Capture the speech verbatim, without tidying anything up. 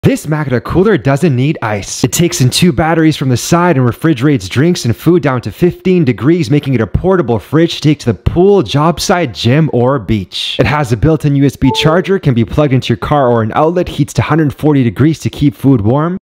This Makita cooler doesn't need ice. It takes in two batteries from the side and refrigerates drinks and food down to fifteen degrees, making it a portable fridge to take to the pool, job site, gym, or beach. It has a built-in U S B charger, can be plugged into your car or an outlet, heats to one hundred forty degrees to keep food warm.